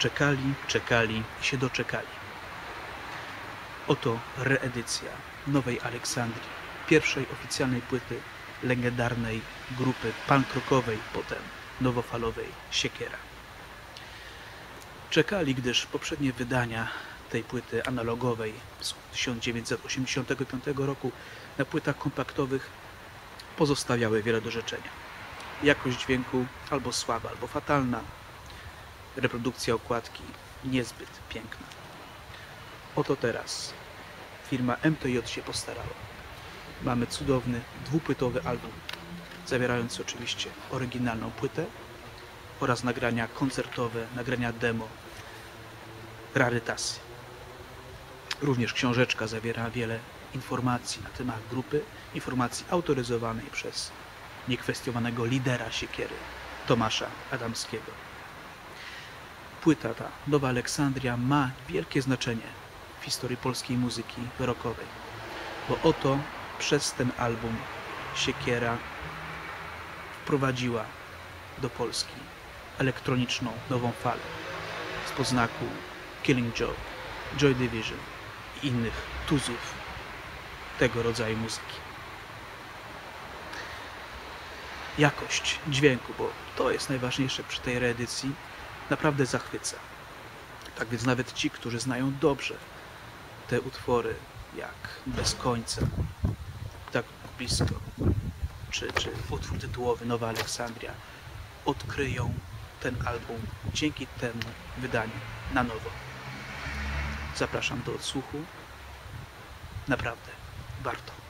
Czekali, czekali i się doczekali. Oto reedycja Nowej Aleksandrii, pierwszej oficjalnej płyty legendarnej grupy punk rockowej, potem nowofalowej Siekiera. Czekali, gdyż poprzednie wydania tej płyty analogowej z 1985 roku na płytach kompaktowych pozostawiały wiele do życzenia. Jakość dźwięku albo słaba, albo fatalna. Reprodukcja okładki niezbyt piękna. Oto teraz firma MTJ się postarała. Mamy cudowny, dwupłytowy album, zawierający oczywiście oryginalną płytę oraz nagrania koncertowe, nagrania demo, rarytasy. Również książeczka zawiera wiele informacji na temat grupy, informacji autoryzowanej przez niekwestionowanego lidera Siekiery, Tomasza Adamskiego. Płyta ta, Nowa Aleksandria, ma wielkie znaczenie w historii polskiej muzyki rockowej, bo oto przez ten album Siekiera wprowadziła do Polski elektroniczną nową falę spod znaku Killing Joke, Joy Division i innych tuzów tego rodzaju muzyki. Jakość dźwięku, bo to jest najważniejsze przy tej reedycji, naprawdę zachwyca. Tak więc nawet ci, którzy znają dobrze te utwory jak Bez końca, Tak blisko, czy utwór tytułowy Nowa Aleksandria, odkryją ten album dzięki temu wydaniu na nowo. Zapraszam do odsłuchu. Naprawdę warto.